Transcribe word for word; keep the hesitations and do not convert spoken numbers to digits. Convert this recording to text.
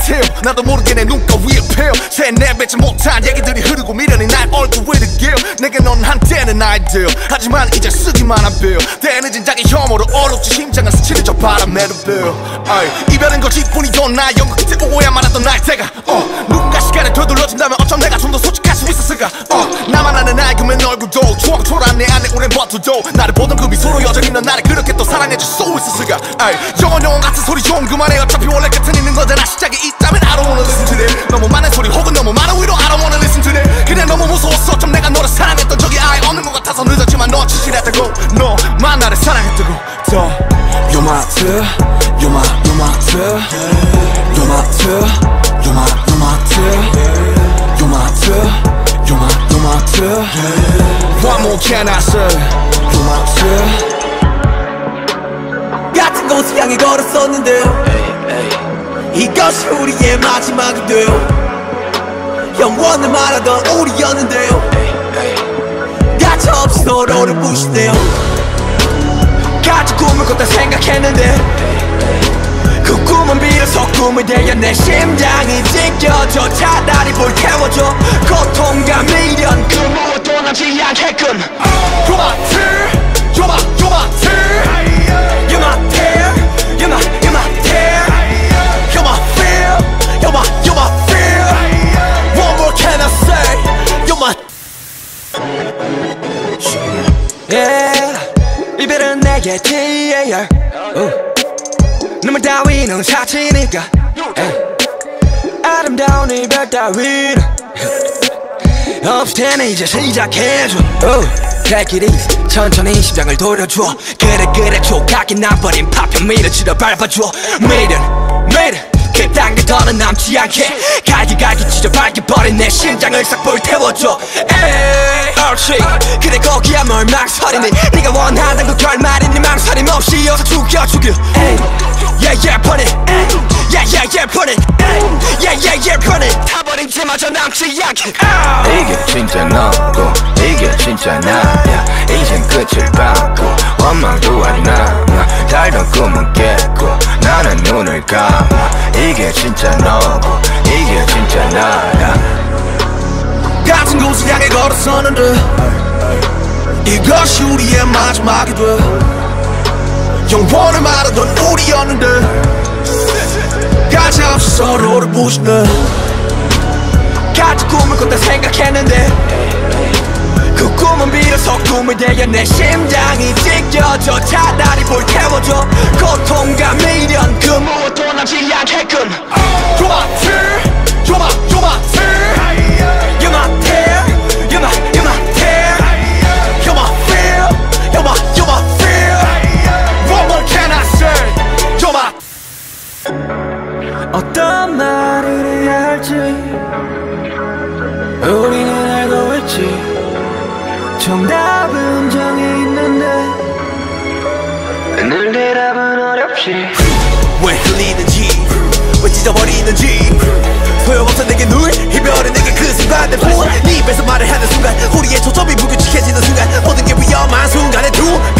태워 나도 모르게 내 눈가 위에 펴 세뇌배지 못한 얘기들이 흐르고 미련이 날 얼굴 위를 기어 내게 넌 한때는 아이디어 하지만 이제 쓰기만 한 빌 때늦은 자기 혐오로 얼룩지 심장을 스치는 저 바람에도 빌 이별은 거짓뿐이던 나 영국 끝에 오고야 말았던 나의 때가 어, 누군가 시간을 되돌려준다면 어쩜 내가 좀 더 솔직할 수 있었을까 어, 나만 아는 알고맨 얼굴도 추억 초라한 내 안에 오랜 버튼도 나를 보던 그 미소로 여전히 넌 나를 그렇게 또 사랑해줄 수 있었을까 영원 영원 같은 소리 좀 그만해 어차피 원래 끝은 있는 거잖아 시작이 있다면 I don't wanna listen to it 너무 많은 소리 혹은 너무 많은 위로 I don't wanna listen to it 그냥 너무 무서웠어 좀 내가 너를 사랑했던 적이 아예 없는 것 같아서 늦었지만 너 지질했다고 너만 나를 사랑했다고 더 You're my two, you're my, you're my two You're my two, you're my, you're my two You're my two, you're my, you're my two What more can I say You're my two 같은 곳을 향해 걸었었는데 이것이 우리의 마지막이 돼요 영원을 말하던 우리였는데요 가차없이 서로를 부시네요 같이 꿈을 꿨다 생각했는데 그 꿈은 비로소 꿈이 되어 내 심장이 찢겨져 차라리 불태워줘 고통과 미련 그 무엇도 남지 않겠군 You're my tear You're my, you're my tear You're my tear You're my, you're my tear You're my fear You're my, you're my fear What more can I say You're my Yeah 이별은 내게 지혜야 눈물 따위는 사치니까 아름다운 이별 따위는 없을 테니 이제 시작해줘 Take it easy 천천히 심장을 돌려줘 그래 그래 조각이 나버린 파편 밀어치러 밟아줘 미련 미련 그딴 게 더는 남지 않게 갈기갈기 찢어 밝혀버린 내 심장을 싹 불태워줘 에이 옳지 그래 거기야 뭘 망설이니 네가 원하던 그 결말이니 망설임 없이 어서 죽여 죽여 에이 yeah yeah put it yeah yeah yeah put it yeah yeah yeah put it 타버린 채마저 남지 않게 이게 진짜 너고 이게 진짜 나야 이젠 끝을 밟고 원망도 안 남아 달던 꿈은 깼고 나는 눈을 감아 이게 진짜 너고 이게 진짜 나야 같은 곳을 향해 걸었었는데 이것이 우리의 마지막이 돼 영원을 말하던 우리였는데 가차없이 서로를 부시네 같이 꿈을 꿨다 생각했는데 그 꿈은 비로소 꿈이 되어 내 심장이 찢겨져 차라리 불태워줘 고통과 미련 그 무엇도 남지 않겠군 You're my tear You're my, you're my tear You're my tear You're my, you're my tear You're my fear You're my, you're my fear What more can I say You're my 어떤 말을 해야 할지 우리는 알고 있지 정답은 정해 있는데 늘 대답은 어렵지 왜 흘리는지 왜 찢어버리는지 소용없어 내게 누이 이별은 내게 그 순간 내 부어 네 입에서 말을 하는 순간 우리의 초점이 무규칙해지는 순간 모든 게 위험한 순간에 두